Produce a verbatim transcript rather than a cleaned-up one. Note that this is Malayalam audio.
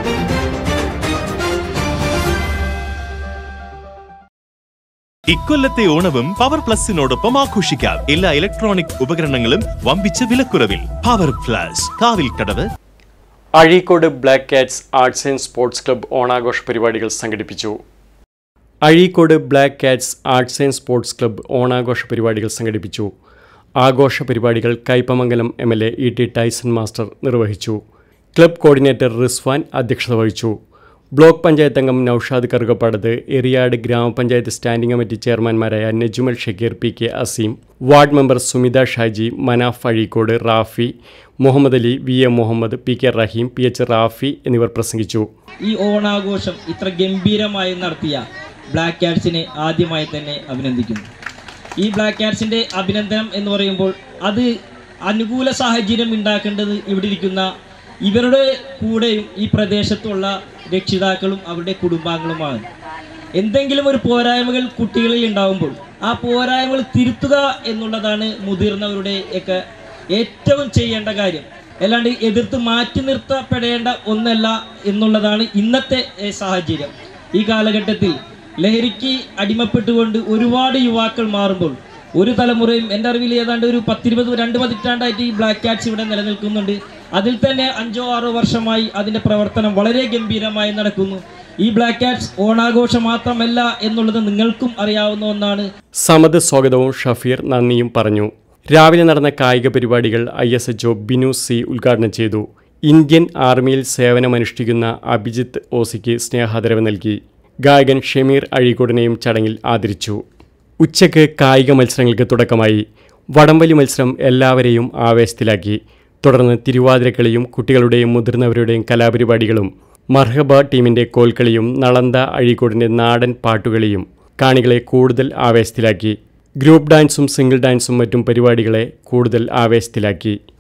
ഇക്കൊല്ലത്തെ ഓണവും പവർ പ്ലസിനോടൊപ്പം ആഘോഷിക്കാം. എല്ലാ ഇലക്ട്രോണിക് ഉപകരണങ്ങളും വമ്പിച്ച വിലക്കുറവിൽ. Power plus, Kavilkadavu. Azhikode black cats arts and sports club ഓണാഘോഷ പരിപാടികൾ സംഘടിപ്പിച്ചു. Azhikode black cats arts and sports club ഓണാഘോഷ പരിപാടികൾ സംഘടിപ്പിച്ചു. ആഘോഷ പരിപാടികൾ Kaipamangalam M L A E T Tyson master നിർവഹിച്ചു. ക്ലബ്ബ് കോർഡിനേറ്റർ റിസ്വാൻ അധ്യക്ഷത വഹിച്ചു. ബ്ലോക്ക് പഞ്ചായത്ത് അംഗം നൌഷാദ് കറുകപ്പാടത്ത്, എറിയാട് ഗ്രാമപഞ്ചായത്ത് സ്റ്റാൻഡിംഗ് കമ്മിറ്റി ചെയർമാൻമാരായ Najumal Shakeer, P K Azeem, ward member Sumitha Shaji, Manaf Azhikode, Rafi, Muhammad Ali, V M Muhammad, P K Raheem, P H Rafi എന്നിവർ പ്രസംഗിച്ചു. ഈ ഓണാഘോഷം ഇത്ര ഗംഭീരമായി നടത്തിയ ബ്ലാക്ക് കാറ്റ്സിനെ ആദ്യമായി തന്നെ അഭിനന്ദിക്കുന്നു. ഈ ബ്ലാക്ക് കാറ്റ്സിൻ്റെ അഭിനന്ദനം എന്ന് പറയുമ്പോൾ അത് അനുകൂല സാഹചര്യം ഉണ്ടാക്കേണ്ടത് ഇവിടെ ഇരിക്കുന്ന ഇവരുടെ കൂടെയും ഈ പ്രദേശത്തുള്ള രക്ഷിതാക്കളും അവരുടെ കുടുംബാംഗങ്ങളുമാണ്. എന്തെങ്കിലും ഒരു പോരായ്മകൾ കുട്ടികളിൽ ഉണ്ടാകുമ്പോൾ ആ പോരായ്മകൾ തിരുത്തുക എന്നുള്ളതാണ് മുതിർന്നവരുടെ ഒക്കെ ഏറ്റവും ചെയ്യേണ്ട കാര്യം. അല്ലാണ്ട് എതിർത്ത് മാറ്റി നിർത്തപ്പെടേണ്ട ഒന്നല്ല എന്നുള്ളതാണ് ഇന്നത്തെ സാഹചര്യം. ഈ കാലഘട്ടത്തിൽ ലഹരിക്ക് അടിമപ്പെട്ടുകൊണ്ട് ഒരുപാട് യുവാക്കൾ മാറുമ്പോൾ ഒരു തലമുറയും എൻ്റെ അറിവിൽ ഏതാണ്ട് ഒരു പത്തിരുപത് രണ്ട് പതിറ്റാണ്ടായിട്ട് ഈ ബ്ലാക്ക് കാറ്റ്സ് ഇവിടെ നിലനിൽക്കുന്നുണ്ട്. അതിൽ തന്നെ അഞ്ചോ ആറോ വർഷമായി അതിൻ്റെ പ്രവർത്തനം വളരെ ഗംഭീരമായി നടക്കുന്നു. ഈ ബ്ലാക്ക് കാറ്റ്സ് ഓണാഘോഷം മാത്രമല്ല എന്നുള്ളത് നിങ്ങൾക്കും അറിയാവുന്ന ഒന്നാണ്. സമദ് സ്വാഗതവും ഷഫീർ നന്ദിയും പറഞ്ഞു. രാവിലെ നടന്ന കായിക പരിപാടികൾ I S H O Binu C ഉദ്ഘാടനം ചെയ്തു. ഇന്ത്യൻ ആർമിയിൽ സേവനമനുഷ്ഠിക്കുന്ന അഭിജിത്ത് ഓസിക്ക് സ്നേഹാദരവ് നൽകി. ഗായകൻ ഷമീർ അഴീക്കോടിനെയും ചടങ്ങിൽ ആദരിച്ചു. ഉച്ചയ്ക്ക് കായിക മത്സരങ്ങൾക്ക് തുടക്കമായി. വടംവലി മത്സരം എല്ലാവരെയും ആവേശത്തിലാക്കി. തുടർന്ന് തിരുവാതിരക്കളിയും കുട്ടികളുടെയും മുതിർന്നവരുടെയും കലാപരിപാടികളും മർഹബ ടീമിൻ്റെ കോൽക്കളിയും നളന്ദ അഴീക്കോടിൻ്റെ നാടൻ പാട്ടുകളിയും കാണികളെ കൂടുതൽ ആവേശത്തിലാക്കി. ഗ്രൂപ്പ് ഡാൻസും സിംഗിൾ ഡാൻസും മറ്റും പരിപാടികളെ കൂടുതൽ ആവേശത്തിലാക്കി.